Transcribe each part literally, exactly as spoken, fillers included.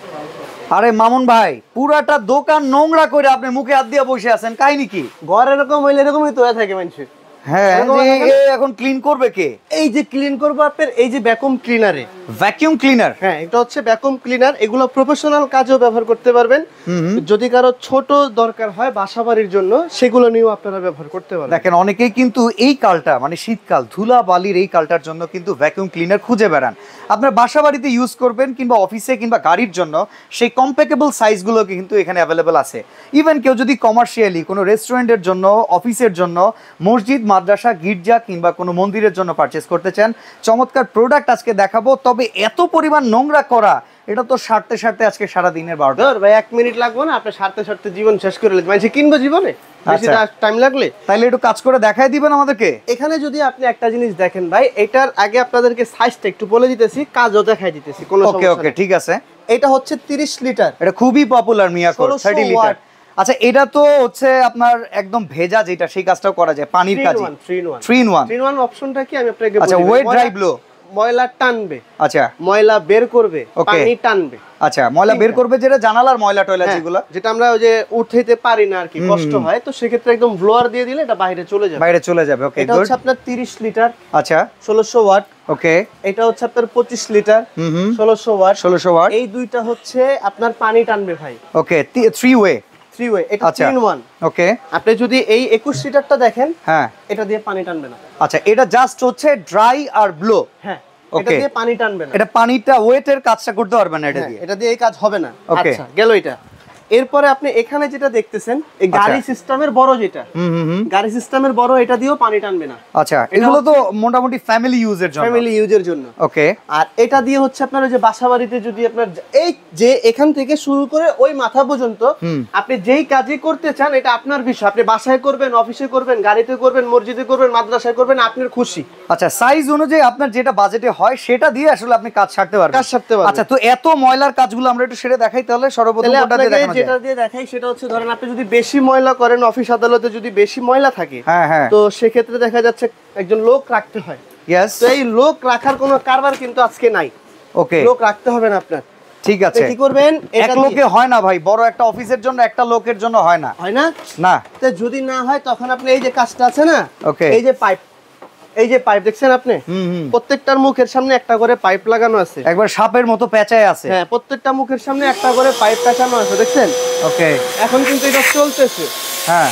আরে মামুন ভাই, পুরাটা দোকান নোংরা করে আপনি মুখে হাত দিয়ে বসে আছেন, কাহিনী কি? ঘর এরকম হইলে এরকমই তো হয়ে থাকে মানুষের। হ্যাঁ, এখন ক্লিন করবে কে? এই যে ক্লিন করবো আপনার এই যে ভ্যাকুয়াম ক্লিনারে। Vacuum cleaner? হ্যাঁ, এটা হচ্ছে ভ্যাকুয়াম ক্লিনার। এগুলো প্রফেশনাল কাজেও ব্যবহার করতে পারবেন। যদি কারো ছোট দরকার হয় বাসাবাড়ির জন্য, সেগুলো নিয়েও আপনারা ব্যবহার করতে পারবেন। দেখেন, অনেকেই কিন্তু এই কালটা মানে শীতকাল, ধুলা বালির এই কালটার জন্য কিন্তু ভ্যাকুয়াম ক্লিনার খুঁজে বেড়ান। আপনার বাসা বাড়িতে ইউজ করবেন কিংবা অফিসে কিংবা গাড়ির জন্য সেই কম্প্যাক্টেবল সাইজগুলো কিন্তু এখানে অ্যাভেলেবল আছে। ইভেন কেউ যদি কমার্শিয়ালি কোনো রেস্টুরেন্টের জন্য, অফিসের জন্য, মসজিদ, মাদ্রাসা, গির্জা কিংবা কোনো মন্দিরের জন্য পারচেস করতে চান, চমৎকার প্রোডাক্ট আজকে দেখাবো। তবে এত পরিমাণ নোংরা করা, এটা তো সারতে সারতে আজকে সারা দিনের বারোটা। ভাই এক মিনিট লাগবে না, আপনি সারতে সারতে জীবন শেষ করে নিতে। মানে কিনবো জীবনে বেশি টাইম লাগলে, তাইলে একটু কাজ করে দেখাই দিবেন আমাদেরকে। এখানে যদি আপনি একটা জিনিস দেখেন ভাই, এটার আগে আপনাদেরকে সাইজটা একটু বলে দিতেছি, কাজও দেখাই দিতেছি, কোনো সমস্যা নেই। ওকে ওকে, ঠিক আছে। এটা হচ্ছে তিরিশ লিটার, এটা খুবই পপুলার মিয়াকোর ত্রিশ লিটার। আচ্ছা, এটা তো হচ্ছে আপনার একদম ভেজা, যেটা সেই কাজটাও করা যায় পানির কাজে। থ্রি ইন ওয়ান অপশনটা কি আমি আপনাকে বলি। আচ্ছা, ওয়েট ড্রাই ব্লো, ময়লা টানবে। আচ্ছা, ময়লা বের করবে, পানি টানবে। আচ্ছা, ময়লা বের করবে যেটা জানালার ময়লা টয়লা যেগুলো, যেটা আমরা ওই যে উঠাইতে পারি না আর কি, কষ্ট হয়, তো সেক্ষেত্রে একদম ব্লোয়ার দিয়ে দিলে এটা বাইরে চলে যাবে। বাইরে চলে যাবে। ওকে, এটা হচ্ছে আপনার তিরিশ লিটার। আচ্ছা, ষোলোশো ওয়াট। ওকে, এটা হচ্ছে আপনার পঁচিশ লিটার, ষোলোশো ওয়াট। ষোলোশো ওয়াট। এই দুইটা হচ্ছে আপনার পানি টানবে ভাই। Okay, three way three way, এটা থ্রি ইন ওয়ান। ওকে, আপনি যদি এই একুশ লিটারটা দেখেন, হ্যাঁ, এটা দিয়ে পানি টানবে না। আচ্ছা, এটা জাস্ট হচ্ছে ড্রাই আর ব্লো। হ্যাঁ, এটা দিয়ে পানি টানবে না। এটা পানিটা ওয়েটের কাজটা করতে পারবে না এটা দিয়ে। এটা দিয়ে এই কাজ হবে না। আচ্ছা, গেল এটা। এরপরে আপনি এখানে যেটা দেখতেছেন, এই গাড়ি সিস্টেমের বড় যেটা, গাড়ি সিস্টেমের বড়, এটা দিয়েও পানি টানবে না। আচ্ছা, এগুলো তো মোটামুটি ফ্যামিলি ইউজের জন্য, ফ্যামিলি ইউজের জন্য। ওকে। আর এটা দিয়ে হচ্ছে আপনার ওই যে বাসাবাড়িতে যদি আপনার এই যে এখান থেকে শুরু করে ওই মাথা পর্যন্ত আপনি যেই কাজই করতে চান, এটা আপনার বিষয়। আপনি বাসায় করবেন, অফিসে করবেন, গাড়িতে করবেন, মসজিদে করবেন, মাদ্রাসায় করবেন, আপনার খুশি। আচ্ছা, সাইজ অনুযায়ী আপনার যেটা বাজেটে হয় সেটা দিয়ে আসলে আপনি কাজ সারতে পারবেন। কাজ সারতে পারবেন। আচ্ছা, তো এত ময়লার কাজগুলো আমরা একটু সেরে দেখাই তাহলে। সর্বপ্রথম কোনটা দিয়ে দেখানো যায়? যেটা দিয়ে দেখাই সেটা হচ্ছে, ধরেন আপনি যদি বেশি ময়লা করেন, অফিস আদালতে যদি বেশি ময়লা থাকে, হ্যাঁ হ্যাঁ, তো সেক্ষেত্রে দেখা যাচ্ছে একজন লোক রাখতে হয়। ইয়েস, তো এই লোক রাখার কোনো কারবার কিন্তু আজকে নাই। ওকে, লোক রাখতে হবে না আপনার। ঠিক আছে। কি করবেন? এক লোকে হয় না ভাই, বড় একটা অফিসের জন্য একটা লোকের জন্য হয় না। হয় না? না। তো যদি না হয় তখন আপনি এই যে কাজটা আছে না, ওকে, এই যে পাইপ, এই যে পাইপ দেখছেন আপনি, প্রত্যেকটার মুখের সামনে একটা করে পাইপ লাগানো আছে, একবার সাপের মতো পেঁচায় আছে। হ্যাঁ, প্রত্যেকটা মুখের সামনে একটা করে পাইপ পেঁচানো আছে, দেখছেন? ওকে, এখন কিন্তু এটা চলতেছে। হ্যাঁ,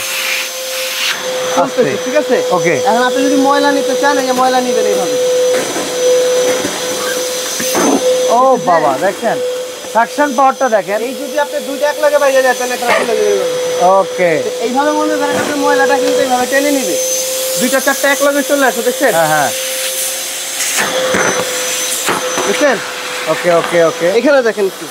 চলতেছে, ঠিক আছে। ওকে, এখন আপনি যদি ময়লা নিতে চান, এই যে ময়লা নিবেন এইভাবে। ও বাবা, দেখেন সাকশন পাওয়ারটা দেখেন। এই যদি আপনি দুইটা এক লাগে বাইরে যেতেন, একটা খুলে দিবেন। ওকে, এইভাবে মনে করেন আপনি ময়লাটা কিন্তু এইভাবে টেনে নিবে, দুইটা চারটা এক লগে চলে আসে, দেখছেন? হ্যাঁ হ্যাঁ, দেখছেন? ওকে ওকে ওকে, এখানে দেখেন কি,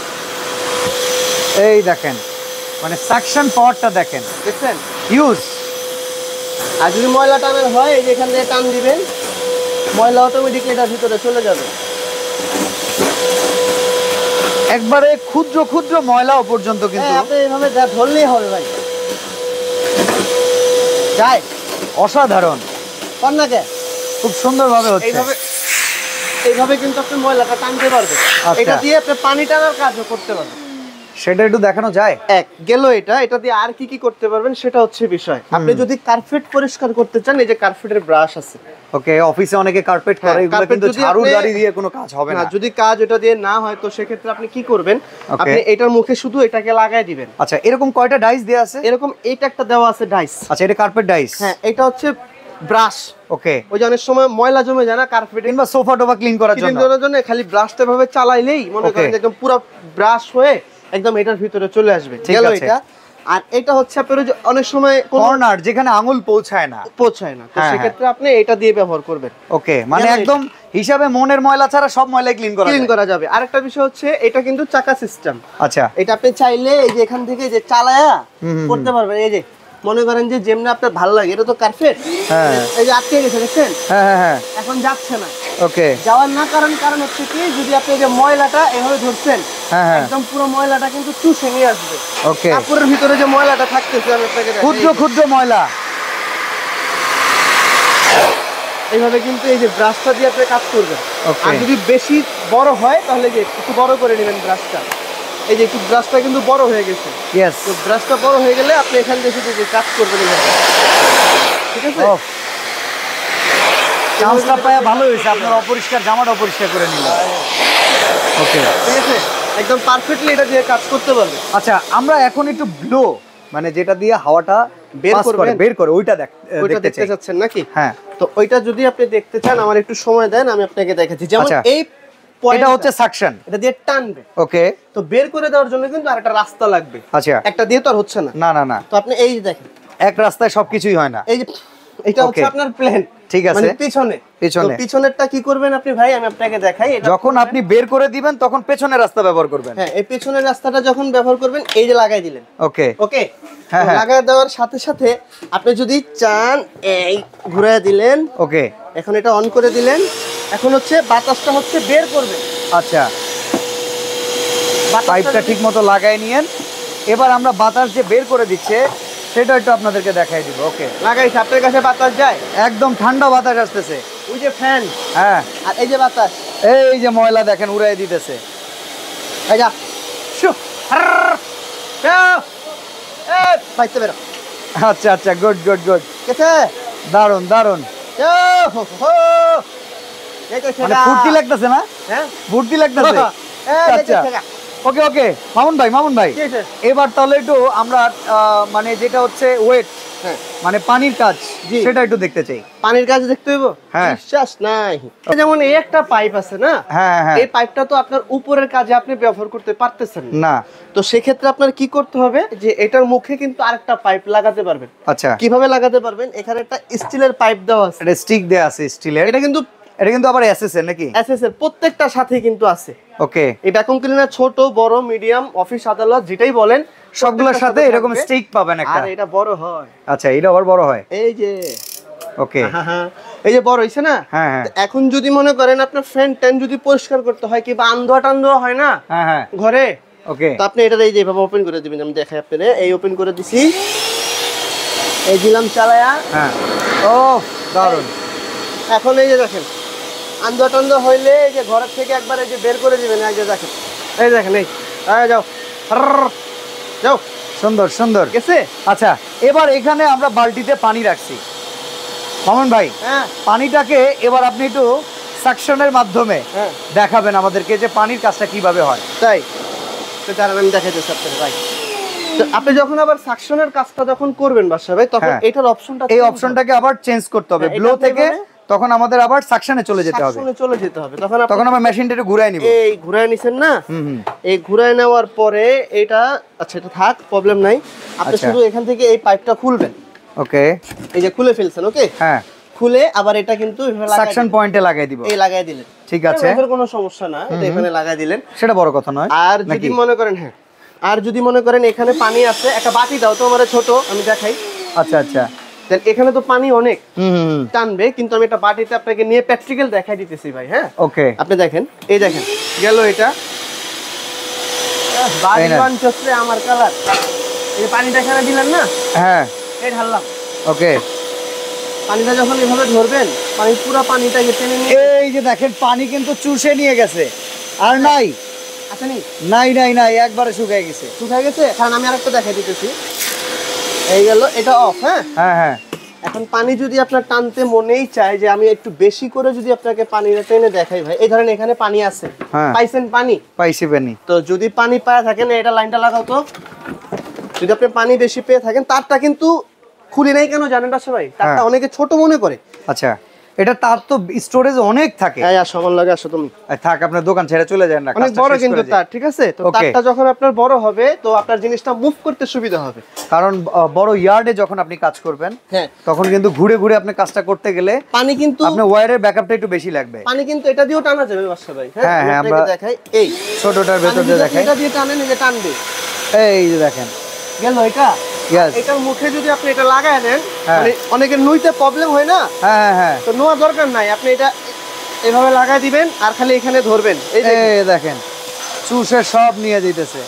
এই দেখেন, মানে সাকশন পাওয়ারটা দেখেন, দেখছেন? ইউজ। আর যদি ময়লা টানার হয়, এই যে এখান থেকে টান দিবেন, ময়লা অটোমেটিকলি এটার ভিতরে চলে যাবে। একবারে ক্ষুদ্র ক্ষুদ্র ময়লাও পর্যন্ত কিন্তু আপনি এইভাবে ধরলেই হবে ভাই, যায়। অসাধারণ, কন্যাকে খুব সুন্দরভাবে হচ্ছে। এইভাবে এইভাবে কিন্তু আপনি ময়লাটা টানতে পারবেন। এটা দিয়ে আপনি পানি টানার কাজও করতে পারবেন। সেটা একটু দেখানো যায়? এক গেল এটা। এটা দিয়ে আর কি কি করতে পারবেন সেটা হচ্ছে বিষয়। আপনি যদি কার্পেট পরিষ্কার করতে চান, এই যে কার্পেটের ব্রাশ আছে। ওকে, অফিসে অনেকে কার্পেট করে, এগুলো কিন্তু ঝাড়ু দাড়ি দিয়ে কোনো কাজ হবে না। যদি কাজ এটা দিয়ে না হয়, তো সেক্ষেত্রে আপনি কি করবেন, আপনি এটার মুখে শুধু এটাকে লাগাই দিবেন। আচ্ছা, এরকম কয়টা ডাইস দেয়া আছে? এরকম এইটা একটা দেওয়া আছে ডাইস। আচ্ছা, এটা কার্পেট ডাইস? হ্যাঁ, এটা হচ্ছে ব্রাশ। ওকে, ওই যে অনেক সময় ময়লা জমে যায় না কার্পেট কিংবা সোফা টোফা ক্লিন করার জন্য, ক্লিন করার জন্য খালি ব্রাশটা ভাবে চালাইলেই মনে করেন একদম পুরো ব্রাশ হয়ে একদম এটার ভিতরে চলে আসবে। গেল এটা। আর এটা হচ্ছে আপনার যে অনেক সময় কর্নার যেখানে আঙুল পৌঁছায় না, পৌঁছায় না, তো সেক্ষেত্রে আপনি এটা দিয়ে ব্যবহার করবেন। ওকে, মানে একদম হিসাবে মনের ময়লা ছাড়া সব ময়লা ক্লিন করা ক্লিন করা যাবে। আরেকটা বিষয় হচ্ছে, এটা কিন্তু চাকা সিস্টেম। আচ্ছা, এটা আপনি চাইলে এই যে এখান থেকে যে চালায়া করতে পারবেন। এই যে মনে করেন যে যেমনি আপনার ভালো লাগে, এটা তো কার্পেট, এই যে আটকে গেছে, দেখছেন? হ্যাঁ হ্যাঁ হ্যাঁ, এখন যাচ্ছে না। ওকে, যাওয়ার না কারণ কারণ হচ্ছে কি, যদি আপনি যে ময়লাটা এভাবে ধরছেন, একদম পুরো ময়লাটা কিন্তু চুষে নিয়ে আসবে। ওকে, কাপড়ের ভিতরে যে ময়লাটা থাকতেছে, আমি আপনাকে দেখাই, ক্ষুদ্র ক্ষুদ্র ময়লা এইভাবে কিন্তু এই যে ব্রাশটা দিয়ে আপনি কাজ করবেন। আর যদি বেশি বড় হয়, তাহলে যে একটু বড় করে নেবেন ব্রাশটা, এই যে একটু ব্রাশটা কিন্তু বড় হয়ে গেছে। ইয়েস। তো ব্রাশটা বড় হয়ে গেলে আপনি এখান থেকে যে কাজ করবেন এভাবে। ঠিক আছে? চান্সটা পায়া ভালো হয়েছে, আপনার অপরিষ্কার জামাটা অপরিষ্কার করে নিলেন। ওকে, ঠিক আছে, একদম পারফেক্টলি এটা দিয়ে কাজ করতে পারবে। আচ্ছা আমরা এখন একটু ব্লো মানে যেটা দিয়ে হাওয়াটা বের পাস করে করবেন? বের করে ওইটা দেখ ওইটা দেখতে দেখতে চাই। চাচ্ছেন নাকি? হ্যাঁ, তো ওইটা যদি আপনি দেখতে চান আমার একটু সময় দেন, আমি আপনাকে দেখাচ্ছি। যেমন আচ্ছা, এই এটা পয়েন্টটা হচ্ছে সাকশন, এটা দিয়ে টানবে। ওকে। তো বের করে দেওয়ার জন্য কিন্তু আরেকটা রাস্তা লাগবে। আচ্ছা, একটা দিয়ে তো আর হচ্ছে না। না না না, তো আপনি এই যে দেখেন, এক রাস্তায় সবকিছুই হয় না। এই যে এটা হচ্ছে Okay. আপনার প্লেন, ঠিক আছে, মানে পিছনে পিছনে। তো পিছনেরটা কি করবেন আপনি ভাই, আমি আপনাকে দেখাই। এটা যখন আপনি বের করে দিবেন তখন পেছনের রাস্তা ব্যবহার করবেন। হ্যাঁ, এই পেছনের রাস্তাটা যখন ব্যবহার করবেন, এই যে লাগাই দিলেন। ওকে ওকে, হ্যাঁ, হ্যাঁ। লাগাই দেওয়ার সাথে সাথে আপনি যদি চান এই ঘুরায় দিলেন, ওকে, এখন এটা অন করে দিলেন। এখন হচ্ছে বাতাসটা হচ্ছে বের করবে। আচ্ছা, বাতাসটা পাইপটা যদি- ঠিক মতো লাগাই নিয়েন। এবার আমরা বাতাস যে বের করে দিচ্ছে সেটা একটু আপনাদেরকে দেখাই দিব। ওকে, লাগাইছে, আপনার কাছে বাতাস যায়, একদম ঠান্ডা বাতাস আসতেছে। ওই যে ফ্যান, হ্যাঁ, আর এই যে বাতাস, এই যে ময়লা দেখেন উড়াই দিতেছে। এই যা শু হারর, যাও, এই বাইতে বেরো। আচ্ছা আচ্ছা, গুড গুড গুড, কেছে দারুন দারুন। যাও, হো হো, এই তো মানে ছেগা। ফুর্তি লাগতেছে না? হ্যাঁ, ফুর্তি লাগতেছে। এই এই তো আচ্ছা, ছেগা। ওকে ওকে, মামুন ভাই মামুন ভাই কি হয়েছে? এবার তাহলে একটু আমরা আহ, মানে যেটা হচ্ছে ওয়েট হ্যাঁ, মানে পানির কাজ জি। সেটা একটু দেখতে চাই। পানির কাজ দেখতে হইব? হ্যাঁ। বিশ্বাস নাই। যেমন এই একটা পাইপ আছে না, হ্যাঁ হ্যাঁ, এই পাইপটা তো আপনার উপরের কাজে আপনি ব্যবহার করতে পারতেছেন না। না, তো সেক্ষেত্রে আপনার কি করতে হবে, যে এটার মুখে কিন্তু আরেকটা পাইপ লাগাতে পারবেন। আচ্ছা, কিভাবে লাগাতে পারবেন, এখানে একটা স্টিলের পাইপ দেওয়া আছে। এটা স্টিক দেয়া আছে স্টিলের, এটা কিন্তু এটা কিন্তু আবার এসএসএ নাকি? এসএস এর প্রত্যেকটার সাথে কিন্তু আছে। ওকে, এই ভ্যাকুয়াম ক্লিনার ছোট বড় মিডিয়াম অফিস আদালত যেটাই বলেন সবগুলোর সাথে এরকম থাকবে। স্টিক পাবেন একটা। আর এটা বড় হয়, আচ্ছা, এটা আবার বড় হয়। এই যে ওকে, হ্যাঁ হ্যাঁ, এই যে বড় হইছে না। হ্যাঁ হ্যাঁ তো এখন যদি মনে করেন আপনার ফ্যান ট্যান যদি পরিষ্কার করতে হয়, কিংবা আন্দোয়া টান্দোয়া হয় না হ্যাঁ হ্যাঁ, ঘরে, ওকে, তো আপনি এটা এই যে এভাবে ওপেন করে দিবেন। আমি দেখাই আপনারে, এই ওপেন করে দিছি, এই দিলাম চালায়া। হ্যাঁ, ও দারুন। এখন এই যে দেখেন আন্দোয়া টান্দোয়া হইলে এই যে ঘরের থেকে একবার এই যে বের করে দিবেন। এই যে দেখেন, এই দেখেন, এই এই যাও হারর, যাও, সুন্দর সুন্দর গেছে। আচ্ছা, এবার এখানে আমরা বালতিতে পানি রাখছি। মামুন ভাই, হ্যাঁ পানিটাকে এবার আপনি একটু সাকশনের মাধ্যমে হ্যাঁ, দেখাবেন আমাদেরকে যে পানির কাজটা কিভাবে হয়। তাই তো দাঁড়ান আমি দেখাইতেছি আপনাকে ভাই। তো আপনি যখন আবার সাকশনের কাজটা যখন করবেন বাসা ভাই, তখন হ্যাঁ। এটার অপশনটা এই অপশনটাকে আবার চেঞ্জ করতে হবে, হ্যাঁ, এটা ব্লো আপনি থেকে এভাবে- তখন আমাদের আবার সাকশনে চলে যেতে হবে। সাকশনে চলে যেতে হবে। তখন আপনি তখন আমরা মেশিনটা একটু ঘুরাই নিব। এই ঘুরায় নিছেন না, হুম হুম, এই ঘুরায় নেওয়ার পরে এটা, আচ্ছা এটা থাক, প্রবলেম নাই। আপনি আচ্ছা। শুধু এখান থেকে এই পাইপটা খুলবেন, ওকে, এই যে খুলে ফেলছেন। ওকে, হ্যাঁ, খুলে আবার এটা কিন্তু এভাবে লাগাই সাকশন দিবেন। পয়েন্টে লাগাই দিব। এই লাগাই দিলেন, ঠিক আছে, এটার কোনো সমস্যা না, এটা এখানে লাগাই দিলেন। সেটা বড় কথা নয়। আর যদি নাকি? মনে করেন, হ্যাঁ, আর যদি মনে করেন এখানে পানি আছে, একটা বাটি দাও তো আমার, ছোট আমি দেখাই। আচ্ছা আচ্ছা, দেন এখানে তো পানি অনেক হুম হুম হুম, টানবে, কিন্তু আমি একটা বাটিতে আপনাকে নিয়ে প্র্যাকটিক্যাল দেখাই দিতেছি ভাই। হ্যাঁ, ওকে, আপনি দেখেন, এই দেখেন গেল এটা বাড়ি এই না। ওয়ান চসরে আমার কালার। এই যে পানিটা এখানে দিলেন না, হ্যাঁ, এই ঢাললাম। ওকে, পানিটা যখন এভাবে ধরবেন, পানি পুরো পানিটাকে টেনে নিয়ে এই যে দেখেন পানি কিন্তু চুষে নিয়ে গেছে, আর নাই আসেনি, নাই নাই নাই, একবারে শুকিয়ে গেছে। শুকায় গেছে। কারণ আমি আরেকটা দেখাই দিতেছি, এই গেল এটা অফ। হ্যাঁ, হ্যাঁ হ্যাঁ, এখন পানি যদি আপনার টানতে মনেই চায় যে আমি একটু বেশি করে যদি আপনাকে পানিটা টেনে দেখাই ভাই, এই ধরেন এখানে পানি আছে, হ্যাঁ। পাইছেন পানি, পাইছি পানি। তো যদি পানি পায় থাকেন, এটা লাইনটা লাগাও তো। যদি আপনি পানি বেশি পেয়ে থাকেন, তারটা কিন্তু খুলি নাই কেন জানেন বাসা ভাই, তারটা হ্যাঁ। অনেকে ছোট মনে করে। আচ্ছা, এটা তার তো স্টোরেজ অনেক থাকে। হ্যাঁ, আর সমান লাগে, আসো তুমি, আর থাক, আপনার দোকান ছেড়ে চলে যান না, অনেক কাজটা বড় শেষ কিন্তু করে যাই। তার, ঠিক আছে। তো Okay. তারটা যখন আপনার বড় হবে, তো আপনার জিনিসটা মুভ করতে সুবিধা হবে। কারণ আহ, বড় ইয়ার্ডে যখন আপনি কাজ করবেন, হ্যাঁ, তখন কিন্তু ঘুরে ঘুরে আপনি কাজটা করতে গেলে পানি কিন্তু আপনার ওয়্যারের ব্যাকআপটা একটু বেশি লাগবে। পানি কিন্তু এটা দিয়েও টানা যাবে বাসা ভাই। হ্যাঁ, হ্যাঁ, হ্যাঁ, আপনাকে আমরা- দেখাই, এই ছোটটার পানি ভেতর যদি দিয়ে আপনি দেখাই, এটা দিয়ে টানেন, এই যে টানবে, এই যে দেখেন, গেল এটা। Yes. এটার মুখে যদি আপনি এটা লাগায় দেন, হ্যাঁ। মানে অনেকের নুইতে প্রবলেম হয় না, হ্যাঁ হ্যাঁ হ্যাঁ, তো নোয়া দরকার নাই, আপনি এটা এভাবে লাগাই দিবেন আর খালি এখানে ধরবেন, এই দেখেন। এই দেখেন চুষে সব নিয়ে দিতেছে।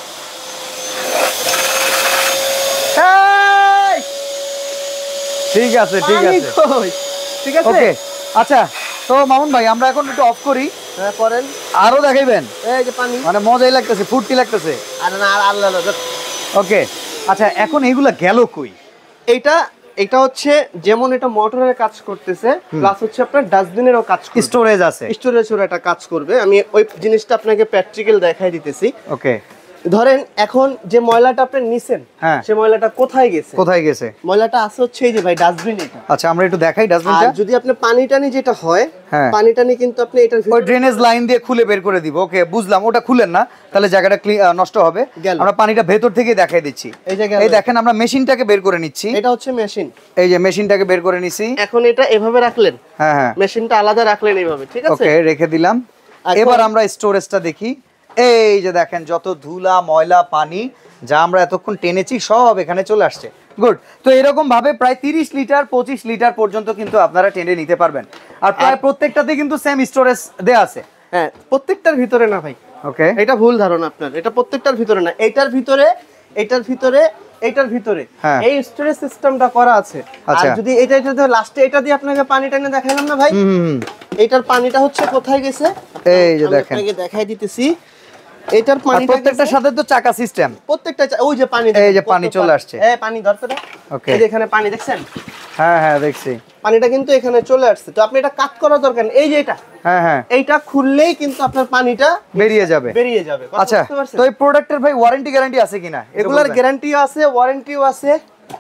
এই! ঠিক আছে ঠিক পানি আছে, কই? ঠিক আছে। ওকে। আচ্ছা, তো মামুন ভাই আমরা এখন একটু অফ করি, হ্যাঁ করেন, আরো দেখাইবেন? এই যে পানি, মানে মজাই লাগতেছে, ফুর্তি লাগতেছে। আর না আর আল্লাহ আল্লাহ। ওকে, আচ্ছা এখন এইগুলা গেল কই? এইটা এটা হচ্ছে যেমন এটা মোটরের কাজ করতেছে, প্লাস হচ্ছে আপনার ডাস্টবিনেরও কাজ করবে, স্টোরেজ আছে, স্টোরেজেরও একটা কাজ করবে। আমি ওই জিনিসটা আপনাকে প্র্যাকটিক্যাল দেখাই দিতেছি। ওকে, ধরেন এখন যে ময়লাটা আপনি নিছেন, হ্যাঁ, সেই ময়লাটা কোথায় গেছে? কোথায় গেছে? ময়লাটা আছে হচ্ছে এই যে ভাই ডাস্টবিন এটা। আচ্ছা আমরা একটু দেখাই ডাস্টবিনটা। আর যদি আপনি পানি টানি যেটা হয়, হ্যাঁ, পানি টানি কিন্তু আপনি এটার ওই ভিতরে ড্রেনেজ লাইন দিয়ে খুলে বের করে দিব। ওকে বুঝলাম, ওটা খুলেন না তাহলে জায়গাটা নষ্ট হবে। আমরা পানিটা ভেতর থেকে দেখাই দিচ্ছি। এই যে এই দেখেন আমরা মেশিনটাকে বের করে নিচ্ছি। এটা হচ্ছে মেশিন, এই যে মেশিনটাকে বের করে নিছি। এখন এটা এভাবে রাখলেন, হ্যাঁ হ্যাঁ, মেশিনটা আলাদা রাখলেন এইভাবে, ঠিক আছে? ওকে রেখে দিলাম। এবার আমরা স্টোরেজটা দেখি। এই যে দেখেন যত ধুলা ময়লা পানি যা আমরা এতক্ষণ টেনেছি সব এখানে চলে আসছে। গুড। তো এরকম ভাবে প্রায় তিরিশ লিটার পঁচিশ লিটার পর্যন্ত কিন্তু আপনারা টেনে নিতে পারবেন। আর প্রায় প্রত্যেকটাতে কিন্তু সেম স্টোরেজ দেয়া আছে। হ্যাঁ, প্রত্যেকটার ভিতরে না ভাই, ওকে, এটা ভুল ধারণা আপনার। এটা প্রত্যেকটার ভিতরে না, এটার ভিতরে, এটার ভিতরে, এটার ভিতরে এই স্টোরেজ সিস্টেমটা করা আছে। আর যদি এটা এটা লাস্টে এটা দিয়ে আপনাকে পানি টানে দেখাইলাম না ভাই, এটার পানিটা হচ্ছে কোথায় গেছে এই যে দেখেন, আপনাকে দেখাই দিতেছি। এটার পানি প্রত্যেকটার সাথে তো চাকা সিস্টেম, প্রত্যেকটা ওই যে পানি, এই যে পানি চলে আসছে। এই পানি ধরতে দাও। ওকে, এই যে এখানে পানি দেখছেন? হ্যাঁ হ্যাঁ দেখছি, পানিটা কিন্তু এখানে চলে আসছে। তো আপনি এটা কাট করার দরকার নেই, এই যে এটা, হ্যাঁ হ্যাঁ, এইটা খুললেই কিন্তু আপনার পানিটা বেরিয়ে যাবে, বেরিয়ে যাবে। আচ্ছা, তো এই প্রোডাক্টের ভাই ওয়ারেন্টি গ্যারান্টি আছে কিনা? এগুলার গ্যারান্টিও আছে, ওয়ারেন্টিও আছে।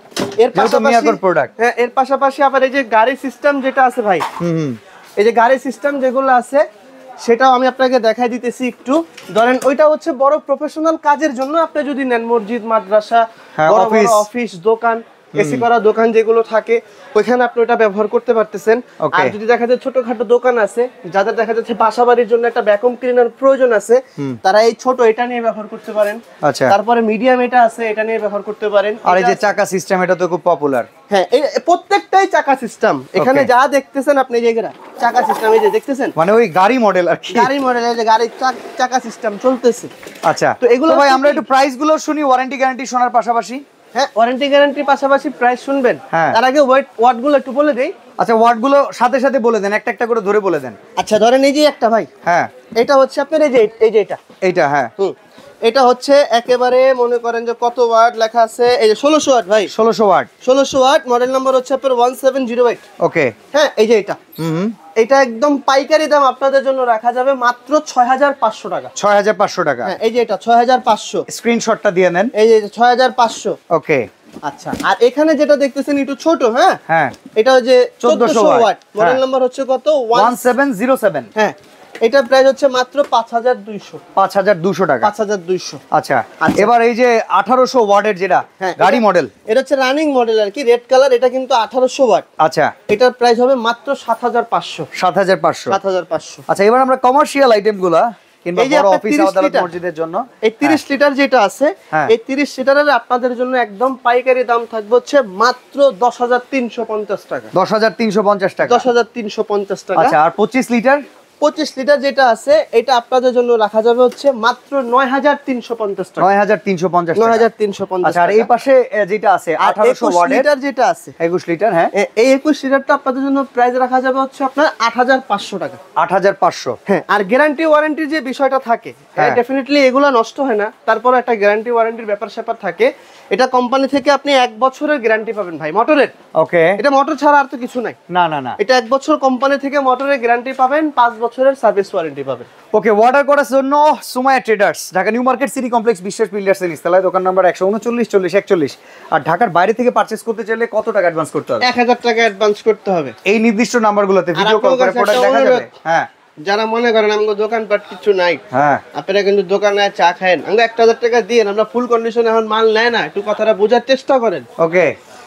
এর পাশাপাশি প্রোডাক্ট, হ্যাঁ, এর পাশাপাশি আবার এই যে গাড়ি সিস্টেম যেটা আছে ভাই, হুম হুম, এই যে গাড়ি সিস্টেম যেগুলো আছে সেটাও আমি আপনাকে দেখাই দিতেছি একটু। ধরেন ওইটা হচ্ছে বড় প্রফেশনাল কাজের জন্য আপনি যদি নেন, মসজিদ মাদ্রাসা, বড় বড় অফিস দোকান, এসি করা দোকান যেগুলো থাকে ওইখানে আপনি ওটা ব্যবহার করতে পারতেছেন। আর যদি দেখা যায় ছোটখাটো দোকান আছে, যাদের দেখা যাচ্ছে বাসা বাড়ির জন্য একটা ভ্যাকুয়াম ক্লিনার প্রয়োজন আছে, তারা এই ছোট এটা নিয়ে ব্যবহার করতে পারেন। আচ্ছা, তারপরে মিডিয়াম এটা আছে, এটা নিয়ে ব্যবহার করতে পারেন। আর এই যে চাকা সিস্টেম, এটা তো খুব পপুলার। হ্যাঁ, এই প্রত্যেকটাই চাকা সিস্টেম। এখানে যা দেখতেছেন আপনি, এই যে চাকা সিস্টেম, এই যে দেখতেছেন, মানে ওই গাড়ি মডেল আর কি, গাড়ি মডেল, এই যে গাড়ির চাকা সিস্টেম চলতেছে। আচ্ছা, তো এগুলো ভাই আমরা একটু প্রাইস গুলো শুনি, ওয়ারেন্টি গ্যারান্টি শোনার পাশাপাশি। হ্যাঁ, ওয়ারেন্টি গ্যারান্টির পাশাপাশি প্রাইস শুনবেন, তার আগে ওয়েট ওয়াট গুলো একটু বলে দেই। আচ্ছা, ওয়াট গুলো সাথে সাথে বলে দেন, একটা একটা করে ধরে বলে দেন। আচ্ছা, ধরেন এই যে একটা ভাই, হ্যাঁ, এটা হচ্ছে আপনার এই যে এই যে এটা এইটা হ্যাঁ, হুম, এটা হচ্ছে একেবারে মনে করেন যে কত ওয়াট লেখা আছে, এই যে ষোলোশো ওয়াট ভাই, ষোলোশো ওয়াট, ষোলোশো ওয়াট, মডেল নাম্বার হচ্ছে আপনার one seven zero eight. Okay, হ্যাঁ, এই যে এটা, হুম, এটা একদম পাইকারি দাম আপনাদের জন্য রাখা যাবে মাত্র ছয় হাজার পাঁচশো টাকা। ছয় হাজার পাঁচশো টাকা, হ্যাঁ, এই যে এটা ছয় হাজার পাঁচশো, স্ক্রিনশটটা দিয়ে নেন, এই যে ছয় হাজার পাঁচশো। ওকে, আচ্ছা, আর এখানে যেটা দেখতেছেন একটু ছোট, হ্যাঁ হ্যাঁ, এটা যে চোদ্দশো ওয়াট, মডেল নাম্বার হচ্ছে কত ওয়ান সেভেন জিরো সেভেন। হ্যাঁ, এটা প্রাইস হচ্ছে মাত্র পাঁচ হাজার দুইশো, পাঁচ হাজার দুইশো টাকা, পাঁচ হাজার দুইশো। আচ্ছা, এবার এই যে আঠারোশো ওয়াটের যেটা গাড়ি মডেল, এটা হচ্ছে রানিং মডেল আর কি, রেড কালার, এটা কিন্তু আঠারোশো ওয়াট। আচ্ছা, এটার প্রাইস হবে মাত্র সাত হাজার পাঁচশো, সাত হাজার পাঁচশো, সাত হাজার পাঁচশো। আচ্ছা, এবার আমরা কমার্শিয়াল আইটেমগুলো কিংবা বড় অফিস আদালত মসজিদের জন্য এই তিরিশ লিটার যেটা আছে, এই তিরিশ লিটারের আপনাদের জন্য একদম পাইকারি দাম থাকবে হচ্ছে মাত্র দশ হাজার তিনশো পঞ্চাশ টাকা, দশ হাজার তিনশো পঞ্চাশ টাকা, দশ হাজার তিনশো পঞ্চাশ টাকা। আচ্ছা, আর পঁচিশ লিটার, পঁচিশ লিটার যেটা আছে এটা আপনাদের জন্য রাখা যাবে হচ্ছে মাত্র নয় হাজার তিনশো পঞ্চাশ টাকা, নয় হাজার তিনশো পঞ্চাশ, নয় হাজার তিনশো পঞ্চাশ। আর এই পাশে যেটা আছে আঠারোশো লিটার যেটা আছে, একুশ লিটার, হ্যাঁ, এই একুশ লিটারটা আপনাদের জন্য প্রাইস রাখা যাবে হচ্ছে আপনার আট হাজার পাঁচশো টাকা, আট হাজার পাঁচশো। হ্যাঁ, আর গ্যারান্টি ওয়ারেন্টির যে বিষয়টা থাকে, হ্যাঁ, ডেফিনেটলি এগুলো নষ্ট হয় না, তারপর একটা গ্যারান্টি ওয়ারেন্টির ব্যাপার স্যাপার থাকে। এটা কোম্পানি থেকে আপনি এক বছরের গ্যারান্টি পাবেন ভাই মোটরের। ওকে, এটা মোটর ছাড়া আর তো কিছু নাই, না না না, এটা এক বছর কোম্পানি থেকে মোটরের গ্যারান্টি পাবেন, পাঁচ বছরের সার্ভিস ওয়ারেন্টি পাবেন। ওকে, অর্ডার করার জন্য Sumaiya traders, Dhaka new market city complex, Biswas builders এর নিচতলায়, দোকান নাম্বার একশো উনচল্লিশ চল্লিশ একচল্লিশ। আর ঢাকার বাইরে থেকে পারচেজ করতে চাইলে কত টাকা অ্যাডভান্স করতে হবে? এক হাজার টাকা অ্যাডভান্স করতে হবে। এই নির্দিষ্ট নাম্বারগুলোতে ভিডিও কল করে প্রোডাক্ট দেখা যাবে। হ্যাঁ, যারা মনে করেন আমাদের দোকানপাট কিছু নাই, হ্যাঁ, আপনারা কিন্তু দোকানে চা খায়েন, আমরা এক হাজার টাকা দিয়ে আমরা ফুল কন্ডিশনে এখন মাল নেয় না, একটু কথাটা বোঝার চেষ্টা করেন। ওকে,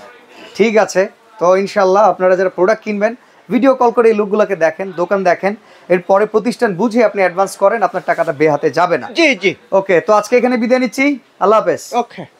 ঠিক আছে। তো ইনশাল্লাহ আপনারা যারা প্রোডাক্ট কিনবেন ভিডিও কল করে এই লোকগুলোকে দেখেন, দোকান দেখেন, এরপরে প্রতিষ্ঠান বুঝে আপনি অ্যাডভান্স করেন, আপনার টাকাটা বেহাতে যাবে না। জি জি। ওকে, তো আজকে এখানে বিদায় নিচ্ছি, আল্লাহ হাফেজ। ওকে।